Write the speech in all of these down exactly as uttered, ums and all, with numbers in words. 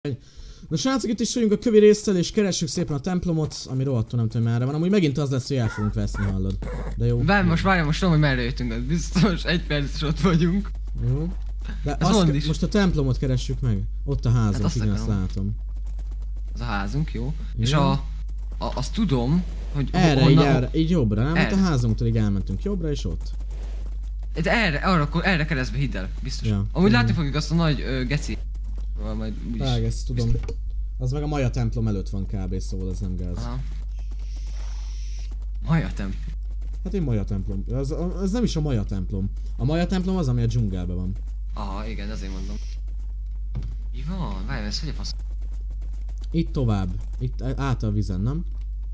Na srácok, itt is vagyunk a kövi résszel, és keressük szépen a templomot, ami rohadtul nem tudom merre van. Amúgy megint az lesz, hogy el fogunk veszni, hallod. De jó. Várj, most várj, most tudom, hogy merre jöttünk, ez biztos egy perc is ott vagyunk. Jó. De azt, most a templomot keressük meg. Ott a házunk, hát igen, azt látom. Az a házunk, jó. jó. És a, a... azt tudom, hogy... Erre, így, erre, így jobbra, nem? Hát a házunktól így elmentünk jobbra, és ott. De erre, arra, akkor erre keresztbe, hidd el, biztos. Ja. Amúgy látni fogjuk azt a nagy ö, geci. Majd úgyis. Vág, ezt tudom. Az meg a Maja templom előtt van kb, szóval ez nem gáz. Aha. Maja templom. Hát egy Maja templom. Az, az nem is a Maja templom. A Maja templom az, ami a dzsungelben van. Aha, igen, azért mondom. Mi van? Várj, ez hogy a fasz? Itt tovább. Itt át a vizen, nem?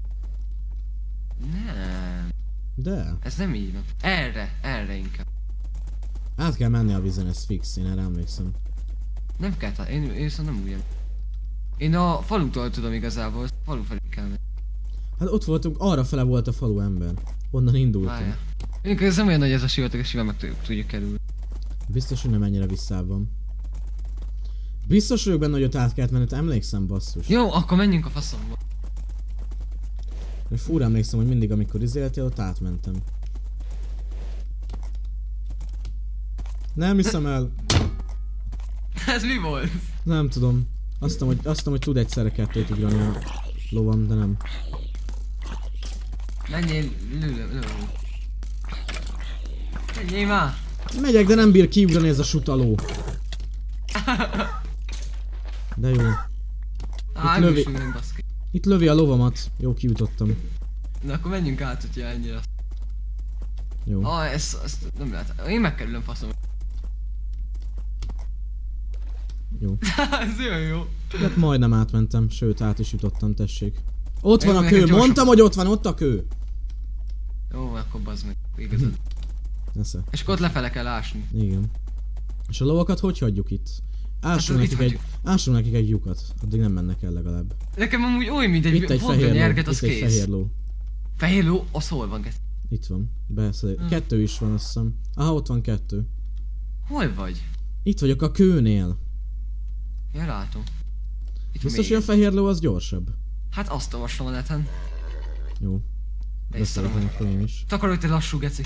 Nem. De. Ez nem így van. Erre, erre inkább. Át kell menni a vizen, ez fix, én erre emlékszem. Nem kell, én, én viszont nem úgy. Én a falutól tudom igazából, a falu felé kell menni. Hát ott voltunk, arra fele volt a falu ember. Onnan indultunk. Én ez nem olyan nagy ez a sivatag, és simán meg tudjuk kerülni. Biztos, hogy nem ennyire visszább van. Biztos vagyok benne, hogy ott át kellett menni, emlékszem, basszus. Jó, akkor menjünk a faszomba. Mert fúra emlékszem, hogy mindig amikor izéltél, ott átmentem. Nem hiszem el. Ez mi volt? Nem tudom. Azt tudom, hogy, azt tudom, hogy tud egyszerre kettőt ugrani a lovam, de nem. Menjél, lőle, lőle. Menjél már! Megyek, de nem bír kiugrani ez a sutaló. De jó. Itt lövi, itt lövi a lovamat. Jó, kijutottam. Na akkor menjünk át, hogyha ennyire. Jó. Ah, ezt, ezt nem lehet. Én megkerülöm, faszom. Jó. Ez olyan jó. Hát majdnem átmentem, sőt át is jutottam, tessék. Ott van a kő, mondtam, hogy ott van, ott a kő. Jó, akkor bazd meg, igazad. Nesze. És akkor ott lefele kell ásni. Igen. És a lovakat hogy hagyjuk itt? Ássunk hát, nekik, egy, ássunk nekik egy lyukat, addig nem mennek el legalább. Nekem amúgy oly, mint egy, itt egy fehér nyerget, ló, az itt kész. egy fehér ló. Fehér ló? Az hol van? Itt van, beszél. Hmm. Kettő is van, azt hiszem. Aha, ott van kettő. Hol vagy? Itt vagyok a kőnél. Ja, látom. Itt biztos, hogy a fehér ló az gyorsabb? Hát azt olvastam a neten. Jó. Beszéltem akkor én is. Takarodj te lassú geci.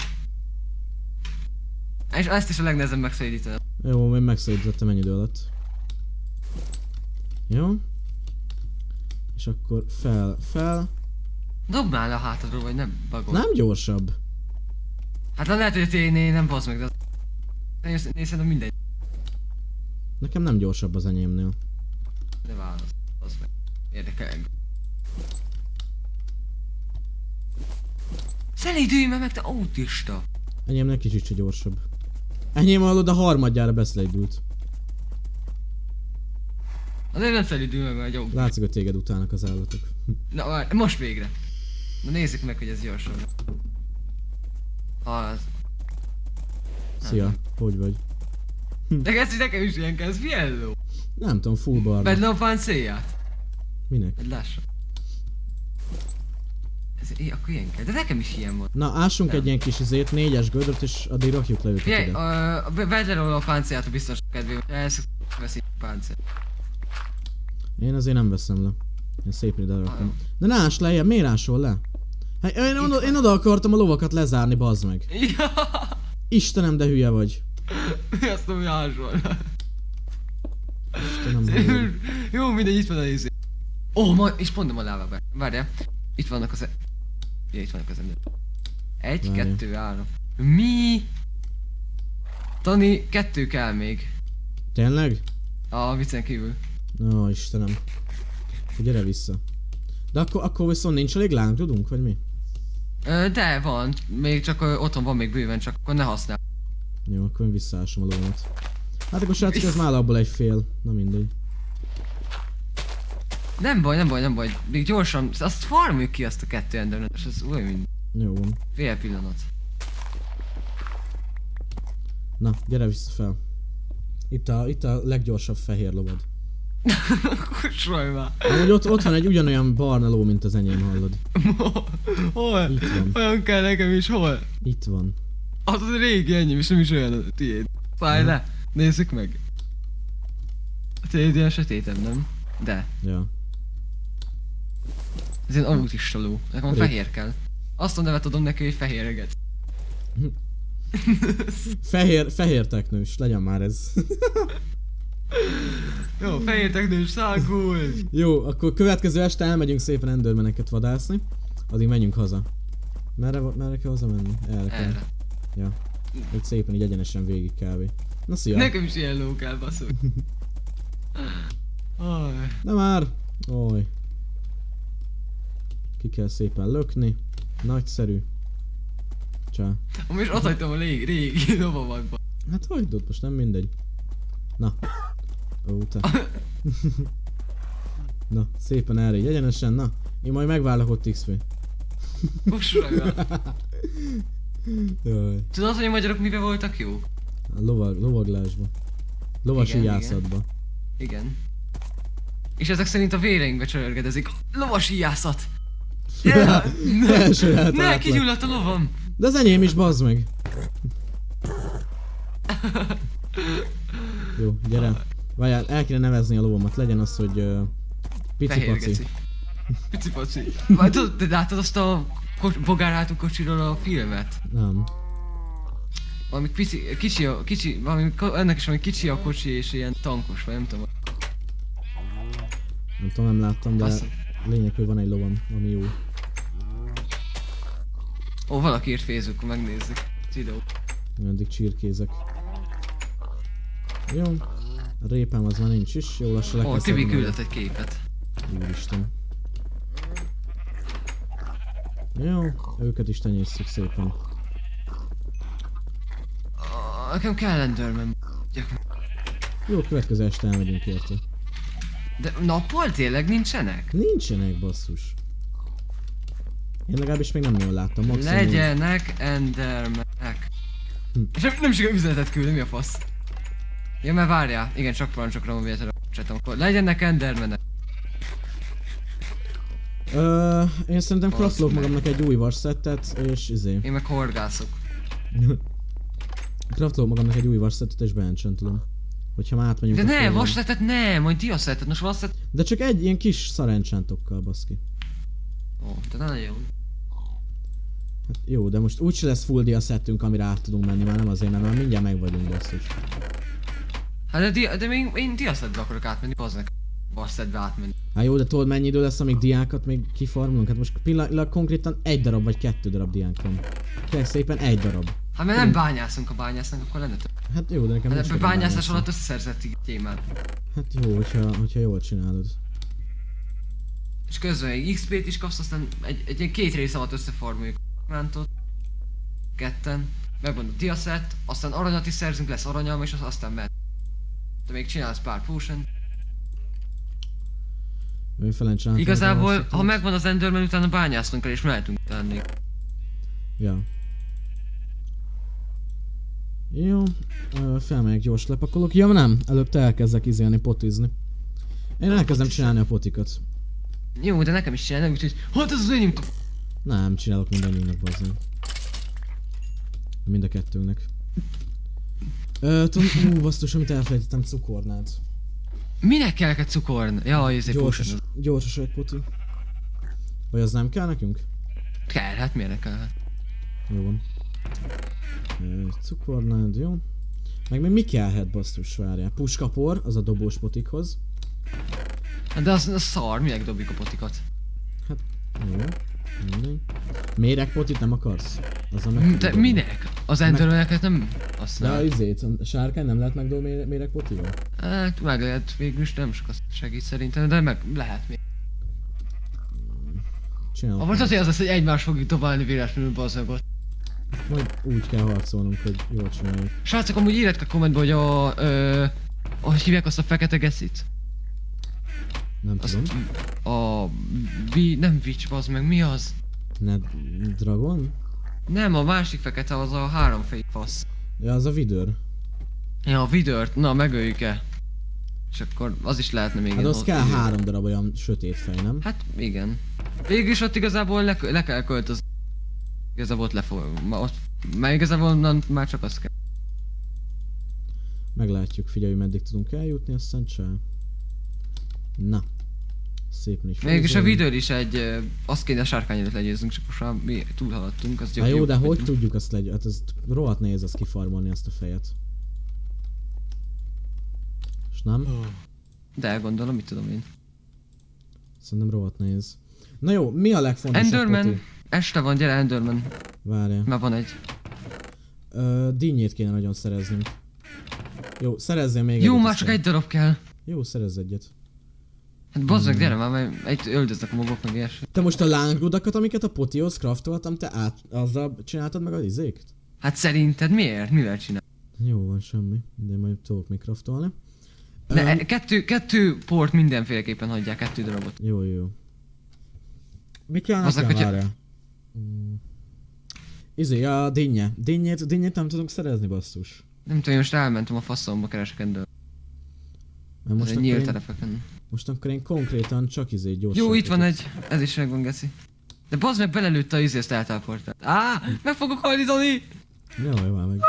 És ezt is a legnehezebb megszedítenem. Jó, én megszedítettem ennyi idő alatt. Jó. És akkor fel, fel. Dobd már le a hátadról, vagy nem bagol. Nem gyorsabb. Hát lehet, hogy én nem basz meg, de az... Én szerintem mindegy. Nekem nem gyorsabb az enyémnél. De válasz, az meg. Érdekel engem. Szelídülj meg, te autista! Enyémnél kicsit se gyorsabb. Enyém hallod, a harmadjára beszelídült. Azért nem szelídülj meg, mert jó. Látszik, hogy téged utálnak az állatok. Na várj, most végre. Na nézzük meg, hogy ez gyorsabb. Az. Szia, nem. Hogy vagy? De ez nekem is ilyen kell, ez milyen ló? Nem tudom, full barna. Vedd le a páncélját. Minek? Hogy lássam. Ez é, akkor ilyen kell, de nekem is ilyen volt. Na, ássunk nem. Egy ilyen kis izét, négyes gödröt, és addig rakjuk le őket Figyelj, ide. Uh, vedd le róla a páncélját a biztos kedvében, ezt veszi a páncél. Én azért nem veszem le. Én szépen ide rakom. De ne áss lejjebb, miért ásol le? Hát én, oda, én oda akartam a lovakat lezárni, bazd meg. Ja. Istenem, de hülye vagy. Mi azt mondom, hogy ásol. Istenem, jó, mindegy, itt van a izé. Ó, oh, ma, és pont nem a lávába. Várjál, itt vannak az... E ja, itt vannak az ember. Egy, Várj. kettő, három. Mi? Tani, kettő kell még. Tényleg? A viccen kívül. Ó, Istenem. Gyere vissza. De akkor, akkor viszont nincs elég láng, tudunk, vagy mi? Ö, de van, még csak ö, otthon van még bőven, csak akkor ne használ. Jó, akkor én visszaásom a lovamat. Hát akkor srácok, ez már abból egy fél. Na mindegy. Nem baj, nem baj, nem baj. Még gyorsan, azt farmoljuk ki azt a kettő endernet, és ez olyan mint... Jó van. Fél pillanat. Na, gyere vissza fel. Itt a, itt a leggyorsabb fehér lovad. Kussolj már! Amúgy ott, ott van egy ugyanolyan barna ló, mint az enyém, hallod. Hol? Itt van. Olyan kell nekem is, hol? Itt van. Az az régi enyém, és nem is olyan a tiéd. Szállj le! Nézzük meg! Tényleg ilyen sötétebb, nem? De. Ja. Ez ilyen autista ló. Nekem a Rég. fehér kell. Azt a nevet adom neki, hogy fehéreget. Fehér, fehér teknős, legyen már ez. Jó, fehér teknős, szágul! Jó, akkor következő este elmegyünk szépen endermeneket vadászni. Addig menjünk haza. Merre, merre kell hazamenni? Erre kell. Erre. Ja. Így szépen így egyenesen végig kb. Na szia! Nekem is ilyen ló kell, basszul. Aj. De már! Oly. Ki kell szépen lökni. Nagyszerű. Csá. Most ott hagytam a régi, régi lovamakba. Hát hagyd ott, most nem mindegy. Na. Ó, te. Na, szépen erre így egyenesen, na. Én majd megválok ott iksz pé. Usra. Jaj. Tudod, hogy a magyarok mivel voltak jók? A lovag, lovaglásba. Lovas Igen, ijászatba. Igen. És ezek szerint a véreinkbe csörgedezik. Lovas ijászat! Yeah! Első Ne, eltaláltlak. kigyulladt a lovam! De az enyém is, bazd meg. Jó, gyere. Várjál, el kéne nevezni a lovamat, legyen az, hogy uh, pici Fehér paci. geci. Pici paci. Vagy tudod, te láttad azt a kocs, bogárhátú kocsiról a filmet? Nem. Valami pici, kicsi a, kicsi, valami, ennek is valami kicsi a kocsi és ilyen tankos, vagy nem tudom. Nem tudom, nem láttam, de Azt- lényeg, hogy van egy lovam, ami jó. Ó, valaki írt Facebookon, megnézzük. Videó. Addig csirkézek. Jó. A répám az már nincs is, jó lassan le Ó, kell Tibi szedni küldött egy képet. magam. Úristen. Jó, őket is tenyésztjük szépen. Ah, nekem kell Enderman. Jó, következő este elmegyünk érte. De nappal tényleg nincsenek? Nincsenek, basszus. Én legalábbis még nem nagyon láttam, maximum. Legyenek Endermanek. Hm. És nem, nem sikerül üzenetet küldni, mi a fasz? Ja, mert várjál, igen, csak parancsokra van véletlenül a csatom, akkor legyenek Endermanek. Ö, én szerintem Basz craftlok meg. magamnak egy új varszettet, és izé. Én meg horgászok. Craftlok magamnak egy új varszettet, és beenchantolom. Hogyha már átmegyünk De a ne, földön. vasletet ne, majd diaszettet, most vaslet... De csak egy ilyen kis szarencsantokkal, baszki. Ó, de nagyon jó. Hát jó, de most úgyse lesz full diaszettünk, amire át tudunk menni, már nem azért, mert már mindjárt meg vagyunk, basszus. Hát de, dia, de még én diaszetbe akarok átmenni, az nekem. Vasletbe átmenni. Hát jó, de tudod mennyi idő lesz, amíg diákat még kifarmolunk? Hát most pillanatilag konkrétan egy darab vagy kettő darab diánk van. Kérlek szépen egy darab. Hát mert nem bányászunk, a bányásznak, akkor lenne több. Hát jó, de nekem Hát nincs ebbe kedvem bányászás bányászni. alatt összeszerzett témát. Hát jó, hogyha, hogyha jól csinálod. És közben egy iksz pét is kapsz, aztán egy, egy ilyen két rész alatt összefarmoljuk a mántot. Ketten. Megvan a diaszett, aztán aranyat is szerzünk, lesz aranyalma, és az aztán mehet. Te még csinálsz pár potion. Ő felencsináltam. Igazából, ha megvan az Enderman, utána bányásznunk kell, és mehetünk tenni. Ja. Jó, ö, felmegyek, gyors lepakolok. Ja, nem, előbb te elkezdek izélni, potizni. Én elkezdem csinálni a potikat. Jó, de nekem is csinálni, úgyhogy hát ez az enyém. Nem, csinálok mindannyiunknak, bazzán. Mind a kettőnknek. Ö, tudom, ú, basztus, amit elfelejtettem, cukornád. Minek kell neked cukorn? Ja, ez egy Gyorsos, potion. gyorsos egy poti. Vagy az nem kell nekünk? Kell, hát miért ne kell? Jó van. Ö, cukornád, jó. Meg még mi kellhet, basztus, várjál. Puskapor, az a dobós potikhoz. De az, az szar, minek dobjuk a potikat? Jó. Mindegy. Méregpotit nem akarsz? Azzal meg De tudod. minek? Az Endermaneket nem De a használ. izét, a sárkány nem lehet megdobni mére- méregpotival? Hát meg lehet, végül is nem sokat segít szerintem, de meg lehet még. Csinálok. Ah, most azért az lesz, hogy egymást fogjuk dobálni véletlenül bazzagot. Majd úgy kell harcolnunk, hogy jól csináljuk. Srácok, amúgy írjátok a kommentbe, hogy a... Ö, ahogy hívják azt a fekete geszit? Nem Az, tudom. a... Vi, nem Witch, bazd meg, mi az? Ne Dragon? Nem, a másik fekete az a háromfejű fasz. Ja, az a vidőr. Ja, a vidört, na megöljük-e? És akkor az is lehetne még Hát ilyen az hol- kell három darab olyan sötét fej, nem? Hát igen. Végülis ott igazából le, le kell költözni. Igazából ott lefog... Ma ott... Már igazából onnan már csak az kell. Meglátjuk, figyelj, meddig tudunk eljutni, aztán csá. Na. Szép nincs. Mégis a videó is egy, ö, azt kéne a sárkány előtt legyőzzünk, csak most már mi túlhaladtunk, az Hát jó, de hogy tudjuk azt legy... Hát ez rohadt nehéz azt kifarmolni ezt a fejet. És nem? De gondolom, mit tudom én. Szerintem rohadt nehéz. Na jó, mi a legfontosabb? Enderman! Poti? Este van, gyere Enderman. Várjál. Már van egy. Ö, dinnyét kéne nagyon szereznünk. Jó, szerezzél még Jó, egyet, már csak aztán. egy darab kell. Jó, szerezz egyet. Hát bazd meg, gyere már, mert egy öldöznek a mogok meg ilyesmi. Te most a lángrudakat, amiket a potihoz craftoltam, te át, azzal csináltad meg az izékt? Hát szerinted miért? Mivel csinál? Jó van, semmi. De majd tudok még craftolni. De Öm, e- kettő, kettő port mindenféleképpen hagyják, kettő darabot. Jó, jó. Mi kell Azzal, nekem, hogyha- várjál? Mm. Izé, a dinnye. Dinnyét, dinnyét nem tudunk szerezni, basszus. Nem tudom, én most elmentem a faszomba, keresek Ender. Mert Most most egy akkor, nyílt én, telepeken. most akkor én konkrétan csak izé gyorsan. Jó, itt van egy. Ez is megvan, Geci. De bazd meg, belelőtte a izé, ezt eltáportál. Á, meg fogok halni, Dani! Jó, jó, már meg.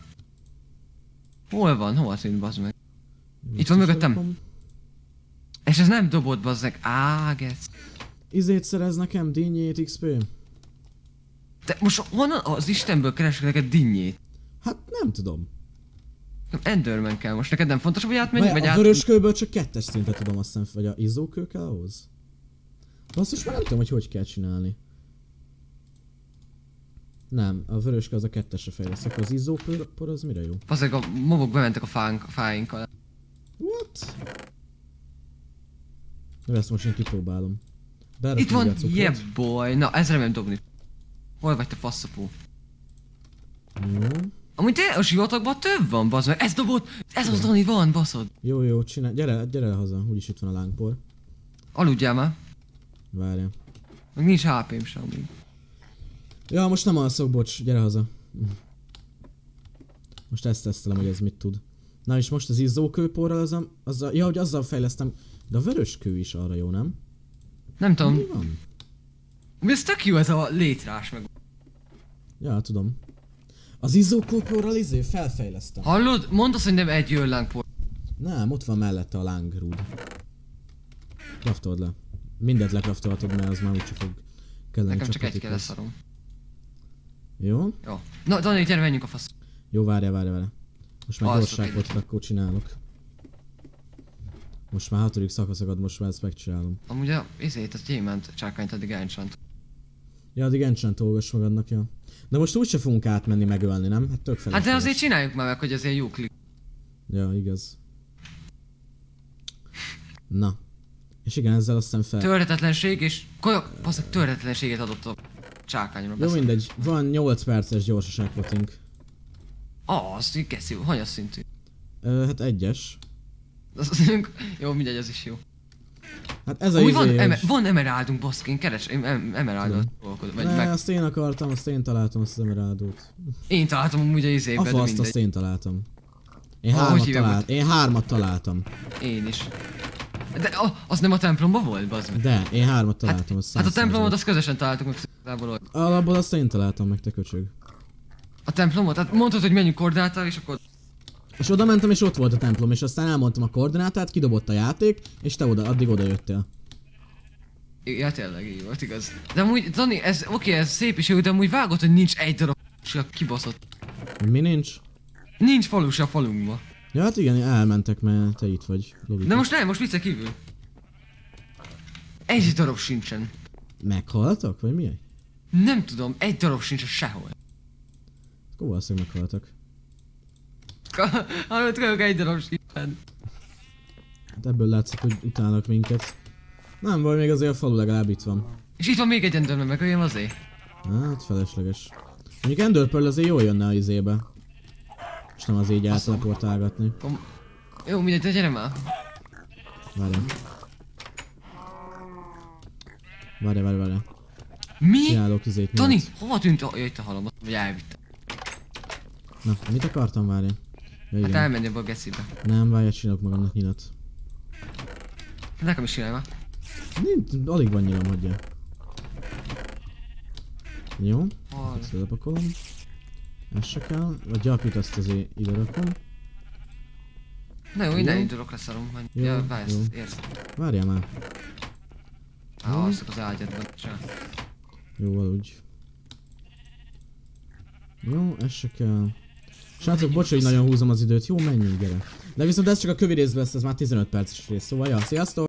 Hol van? Hol tűnt, bazd meg? Itt van mögöttem. És ez nem dobott, bazd meg. Á, Geci. Izét szerez nekem, dinnyét, iksz pé. Te most honnan az Istenből keresek neked dinnyét? Hát nem tudom. Enderman kell most, neked nem fontos, hogy átmenjünk, vagy Vagy a át... vöröskőből csak kettes szintet tudom azt hiszem, vagy a izzókő kell ahhoz? Basszus, már nem tudom, hogy hogy kell csinálni. Nem, a vöröskő az a kettesre fejlesz, akkor az izzópor az mire jó? Bazd meg, a mobok bementek a fánk, a fáink alá. What? De ezt most én kipróbálom. Berakom Itt van, ide a cukrot. yeah boy, na ez remélem dobni. Hol vagy te faszapó? Jó. Amúgy te a sivatagban több van, bazd meg, ez dobott, ez az Dani van, baszod. Jó, jó, csinálj, gyere, gyere haza, úgyis itt van a lángpor. Aludjál már, Várjál. meg nincs há pém sem amúgy. Ja, most nem alszok, bocs, gyere haza. Most ezt tesztelem, hogy ez mit tud. Na és most az izzókőporral az a, az a, ja, hogy azzal fejlesztem, de a vöröskő is arra jó, nem? Nem tudom, Mi van? mi ez tök jó ez a létrás meg. Ja, tudom. Az izzókőporral izé felfejlesztem. Hallod? Mondd azt, hogy nem egy jöllánkpor. Nem, ott van mellette a lángrúd. Kraftold le. Mindet lekraftolhatod, mert az már úgyse fog kelleni. Nekem csak egy kell, patikhoz. leszarom. Jó? Jó. Na Dani, gyere, menjünk a fasz. Jó, várjál, várjál, várjál. Most már Alszok gyorságot akkor csinálok. Most már hatodik szakaszokat, most már ezt megcsinálom. Amúgy a izét, a gyémánt csákányt addig enchant. Ja, addig enchant olgass magadnak, ja. De most úgyse fogunk átmenni megölni, nem? Hát tök Hát felesleges. de azért csináljuk már meg, hogy azért jó klik. Ja, igaz. Na. És igen, ezzel aztán fel... Törhetetlenség és... Kajak, basszak, törhetetlenséget adott a csákányra. Jó, mindegy. Van nyolc perces gyorsaság potink. Ah, azt így keszi, hanyas szintű. Ö, hát egyes. Az, az, jó, mindegy, az is jó. Hát ez a Amúgy izé, van, hogy- eme, van emeraldunk, baszkin, keres, én em, emeraldot dolgozom, vagy Ne, meg... azt én akartam, azt én találtam, azt az emeraldót. Én találtam amúgy a A izébe, de faszt, azt mindegy. én találtam. Én Ah, hogy hármat hívják találtam. Én hármat találtam. Én is. De ah, az nem a templomban volt, bazd meg. De, én hármat Hát, találtam, az hát a száz templomot százalék. azt közösen találtuk meg igazából ott. Alapból azt én találtam meg, te köcsög. A templomot? Hát mondtad, hogy menjünk koordinátára, és akkor... És oda mentem, és ott volt a templom, és aztán elmondtam a koordinátát, kidobott a játék, és te oda, addig oda jöttél. Ja, tényleg így volt, igaz. De amúgy, Dani, ez oké, ez szép is jó, de amúgy vágod, hogy nincs egy darab se kibaszott. Mi nincs? Nincs falu se a falunkba. Ja, hát igen, elmentek, mert te itt vagy, logika. De most nem, most vicce kívül. Egy darab sincsen. Meghaltak, vagy mi? Nem tudom, egy darab sincsen sehol. Akkor valószínűleg meghaltak. Hallod, tudok, egy darab sincsen. Hát ebből látszik, hogy utálnak minket. Nem baj, még azért a falu legalább itt van. És itt van még egy Enderman, megöljem azért. Hát, felesleges. Mondjuk Ender Pearl azért jól jönne a izébe. És nem az így Faszom. átlaportálgatni. Kom... Jó, mindegy, de gyere már. Várjál. Várjál, várjál, várjál. Mi? Csinálok izét Tani, nyolc. hova tűnt a... Jaj, itt a halamat, vagy elvittem. Na, mit akartam várni? Ja, Hát igen. elmenni abba a gecibe. Nem, várjál, csinálok magamnak nyilat. Nekem is csinálj már. Nincs, alig van nyilam, hagyja. Jó, Hol? ezt lepakolom. Ez se kell, vagy gyapjut azt azért ide rakom. Na jó, innen Jó. indulok, leszarom, majd... Jó, Ja, várj, jó. ezt érsz. Várjál már. Á, alszok az ágyadban, csak. Jó, aludj. Jó, ez se kell. Srácok, bocs, hogy nagyon húzom az időt. Jó, menjünk, gyere. De viszont ez csak a kövi rész lesz, ez már tizenöt perces rész, szóval ja, sziasztok!